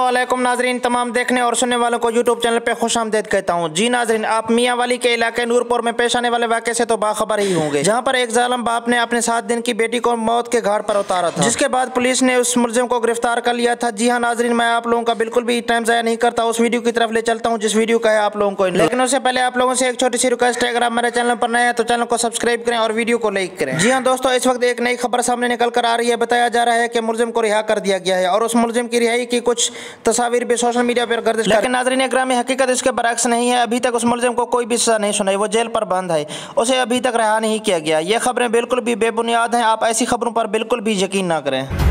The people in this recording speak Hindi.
अस्सलामुअलैकुम नाजरीन, तमाम देखने और सुनने वालों को यूट्यूब चैनल पे खुशामदीद कहता हूँ। जी नाजरीन, आप मियाँ वाली के इलाके नूरपुर में पेश आने वाले वाक़े से तो बाखबर ही होंगे, जहाँ पर एक जालिम बाप ने अपने 7 दिन की बेटी को मौत के घाट पर उतारा था, जिसके बाद पुलिस ने उस मुलजिम को गिरफ्तार कर लिया था। जी हाँ नाजरीन, मैं आप लोगों का बिल्कुल भी टाइम ज़ाया नहीं करता, उस वीडियो की तरफ ले चलता हूँ जिस वीडियो का है आप लोगों को। लेकिन उससे पहले आप लोगों से एक छोटी सी रिक्वेस्ट है, अगर आप मेरे चैनल पर नए हैं तो चैनल को सब्सक्राइब करें और वीडियो को लाइक करें। जी हाँ दोस्तों, इस वक्त एक नई खबर सामने निकल कर आ रही है। बताया जा रहा है कि मुलजिम को रिहा कर दिया गया है और उस मुलजिम की रिहाई की कुछ तस्वीर भी सोशल मीडिया पर गर्दिश कर। लेकिन नाज़रीन इकराम, हकीकत इसके बरअक्स नहीं है। अभी तक उस मुलजिम को कोई भी सजा नहीं सुनाई, वो जेल पर बंद है, उसे अभी तक रिहा नहीं किया गया। ये खबरें बिल्कुल भी बेबुनियाद हैं, आप ऐसी खबरों पर बिल्कुल भी यकीन ना करें।